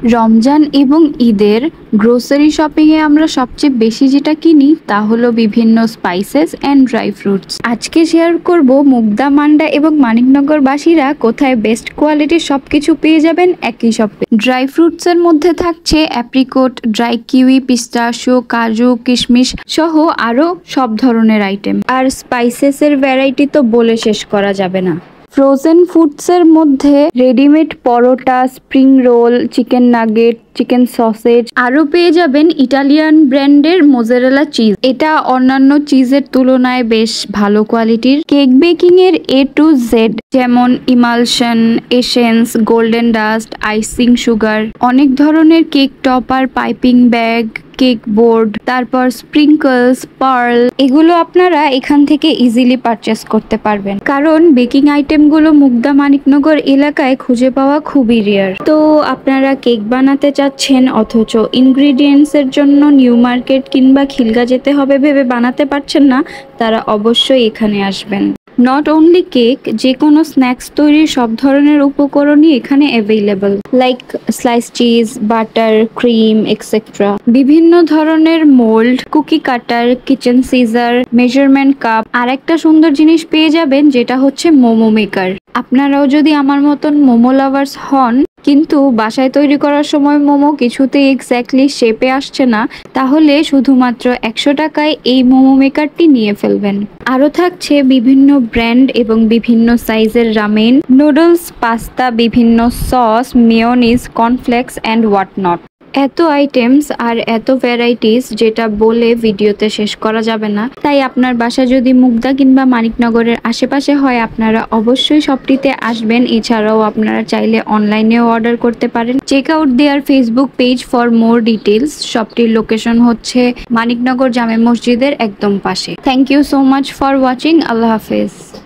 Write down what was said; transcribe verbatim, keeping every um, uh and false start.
রমজান এবং ঈদের grocery shopping এ আমরা সবচেয়ে বেশি যেটা কিনি তা হলো বিভিন্ন স্পাইসেস এন্ড ড্রাই ফ্রুটস। আজকে শেয়ার করব মুগদা, মান্ডা এবং মানিকনগর বাসীরা কোথায় বেস্ট কোয়ালিটির সবকিছু পেয়ে যাবেন একই শপে। ড্রাই ফ্রুটস এর মধ্যে থাকছে অ্যাপ্রিকট, ড্রাই কিউই, পিস্তাশিও, কাজু, কিশমিশ সহ আরো সব ধরনের আইটেম। আর স্পাইসেস এর ভ্যারাইটি তো বলে শেষ করা যাবে না। ফ্রোজেন ফুডসের মধ্যে readymade paratha, spring roll, chicken nugget, chicken sausage, আরও পেয়ে যাবেন ইটালিয়ান ব্র্যান্ডের মোজারেলা চিজ। এটা অন্যান্য চিজের তুলনায় বেশ ভালো কোয়ালিটির। কেক বেকিং এর এ টু জেড, যেমন emulsion, essence, golden dust, icing sugar, অনেক ধরনের cake topper, piping bag, cake board, তারপর স্প্রিঙ্কলস, পার্ল, এগুলো আপনারা এখান থেকে ইজিলি পারচেস করতে পারবেন, কারণ বেকিং আইটেমগুলো মুগদা, মানিকনগর এলাকায় খুঁজে পাওয়া খুবই রেয়ার। তো আপনারা কেক বানাতে চাচ্ছেন অথচ ইনগ্রিডিয়েন্টস এর জন্য নিউ মার্কেট কিংবা খিলগা যেতে হবে ভেবে বানাতে পারছেন না, তারা অবশ্যই এখানে আসবেন। নট অনলি কেক, যে কোনো স্ন্যাক্স তৈরির সব ধরনের উপকরণই এখানে available, like slice cheese, butter, cream extra. বিভিন্ন ধরনের mould, cookie cutter, kitchen scissor, measurement cup. আর একটা সুন্দর জিনিস পেয়ে যাবেন যেটা হচ্ছে মোমো মেকার। আপনারাও যদি আমার মতন মোমো লাভার্স হন কিন্তু বাসায় তৈরি করার সময় মোমো কিছুতেই এক্স্যাক্টলি শেপে আসছে না, তাহলে শুধুমাত্র একশো টাকায় এই মোমো মেকারটি নিয়ে ফেলবেন। আরও থাকছে বিভিন্ন ব্র্যান্ড এবং বিভিন্ন সাইজের রামেন, নুডলস, পাস্তা, বিভিন্ন sauce, mayonnaise, cornflakes and what not. এত আইটেমস আর এত ভ্যারাইটিস যেটা বলে ভিডিওতে শেষ করা যাবে না। তাই আপনার বাসা যদি মুগদা কিংবা মানিকনগরের আশেপাশে হয়, আপনারা অবশ্যই শপটিতে আসবেন। এছাড়াও আপনারা চাইলে অনলাইনেও অর্ডার করতে পারেন। Check out their Facebook page for more details. শপটির লোকেশন হচ্ছে মানিকনগর জামে মসজিদের একদম পাশে। Thank you so much for watching. আল্লাহ হাফেজ।